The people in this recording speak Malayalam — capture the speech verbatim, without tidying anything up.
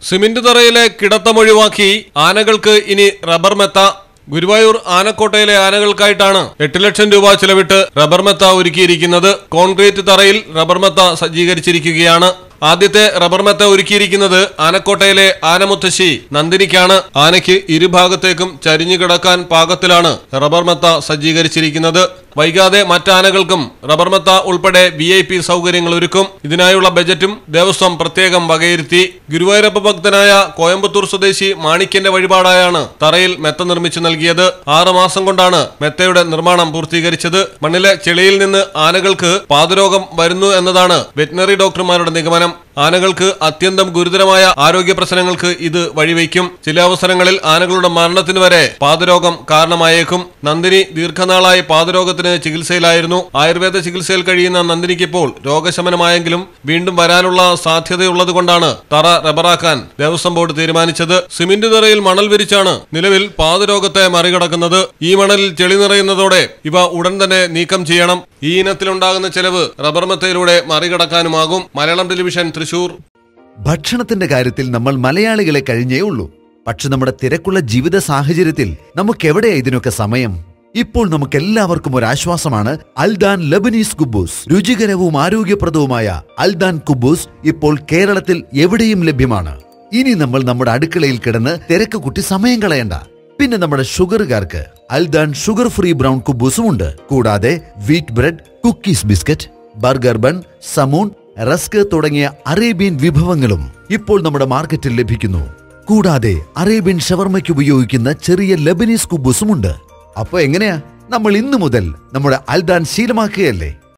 സിമന്റ് തറയിലെ കിടത്തമൊഴിവാക്കി ആനകൾക്ക് ഇനി റബ്ബർ മെത്ത. ഗുരുവായൂർ ആനക്കോട്ടയിലെ ആനകൾക്കായിട്ടാണ് എട്ട് ലക്ഷം രൂപ ചെലവിട്ട് റബ്ബർ മെത്ത ഒരുക്കിയിരിക്കുന്നത്. കോൺക്രീറ്റ് തറയിൽ റബ്ബർ മെത്ത സജ്ജീകരിച്ചിരിക്കുകയാണ്. ആദ്യത്തെ റബ്ബർ മെത്ത ഒരുക്കിയിരിക്കുന്നത് ആനക്കോട്ടയിലെ ആനമുത്തശ്ശി നന്ദിനിക്കാണ്. ആനയ്ക്ക് ഇരുഭാഗത്തേക്കും ചരിഞ്ഞു കിടക്കാൻ പാകത്തിലാണ് റബ്ബർ മെത്ത സജ്ജീകരിച്ചിരിക്കുന്നത്. വൈകാതെ മറ്റാനകൾക്കും റബ്ബർ മെത്ത ഉൾപ്പെടെ വി ഐ പി സൗകര്യങ്ങൾ ഒരുക്കും. ഇതിനായുള്ള ബജറ്റും ദേവസ്വം പ്രത്യേകം വകയിരുത്തി. ഗുരുവായൂരപ്പ ഭക്തനായ കോയമ്പത്തൂർ സ്വദേശി മാണിക്യന്റെ വഴിപാടായാണ് തറയിൽ മെത്ത നിർമ്മിച്ചു നൽകിയത്. ആറ് മാസം കൊണ്ടാണ് മെത്തയുടെ നിർമ്മാണം പൂർത്തീകരിച്ചത്. മണ്ണിലെ ചെളിയിൽ നിന്ന് ആനകൾക്ക് പാദരോഗം വരുന്നു എന്നതാണ് വെറ്റിനറി ഡോക്ടർമാരുടെ നിഗമനം. ആനകൾക്ക് അത്യന്തം ഗുരുതരമായ ആരോഗ്യ പ്രശ്നങ്ങൾക്ക് ഇത് വഴിവെക്കും. ചില അവസരങ്ങളിൽ ആനകളുടെ മരണത്തിന് വരെ പാദരോഗം കാരണമായേക്കും. നന്ദിനി ദീർഘനാളായി പാദരോഗത്തിന് ചികിത്സയിലായിരുന്നു. ആയുർവേദ ചികിത്സയിൽ കഴിയുന്ന നന്ദിനിക്കിപ്പോൾ രോഗശമനമായെങ്കിലും വീണ്ടും വരാനുള്ള സാധ്യതയുള്ളതുകൊണ്ടാണ് തറ റബ്ബറാക്കാൻ ദേവസ്വം ബോർഡ് തീരുമാനിച്ചത്. സിമന്റ് തറയിൽ മണൽ വിരിച്ചാണ് നിലവിൽ പാദരോഗത്തെ മറികടക്കുന്നത്. ഈ മണലിൽ ചെളി നിറയുന്നതോടെ ഇവ ഉടൻ തന്നെ നീക്കം ചെയ്യണം. ഈ ഇനത്തിലുണ്ടാകുന്ന ചെലവ് റബ്ബർ മെത്തയിലൂടെ മറികടക്കാനുമാകും. മലയാളം ടെലിവിഷൻ, തൃശൂർ. ഭക്ഷണത്തിന്റെ കാര്യത്തിൽ നമ്മൾ മലയാളികളെ കഴിഞ്ഞേ ഉള്ളൂ. പക്ഷെ നമ്മുടെ തിരക്കുള്ള ജീവിത സാഹചര്യത്തിൽ നമുക്കെവിടെയാ ഇതിനൊക്കെ സമയം? ഇപ്പോൾ നമുക്ക് എല്ലാവർക്കും ഒരു ആശ്വാസമാണ് അൽദാൻ ലബനീസ് കുബൂസ്. രുചികരവും ആരോഗ്യപ്രദവുമായ അൽദാൻ കുബൂസ് ഇപ്പോൾ കേരളത്തിൽ എവിടെയും ലഭ്യമാണ്. ഇനി നമ്മൾ നമ്മുടെ അടുക്കളയിൽ കിടന്ന് തിരക്ക് കൂട്ടി സമയം കളയണ്ട. പിന്നെ നമ്മുടെ ഷുഗറുകാർക്ക് അൽദാൻ ഷുഗർ ഫ്രീ ബ്രൗൺ കുബൂസും ഉണ്ട്. കൂടാതെ wheat bread, cookies, biscuit, burger bun, സമൂൺ, റസ്ക് തുടങ്ങിയ അറേബ്യൻ വിഭവങ്ങളും ഇപ്പോൾ നമ്മുടെ മാർക്കറ്റിൽ ലഭിക്കുന്നു. കൂടാതെ അറേബ്യൻ ഷവർമയ്ക്ക് ഉപയോഗിക്കുന്ന ചെറിയ ലബനീസ് കുബൂസും ഉണ്ട്. അപ്പൊ എങ്ങനെയാ? നമ്മൾ ഇന്നു മുതൽ നമ്മുടെ അൽദാൻ ശീലമാക്കുകയല്ലേ?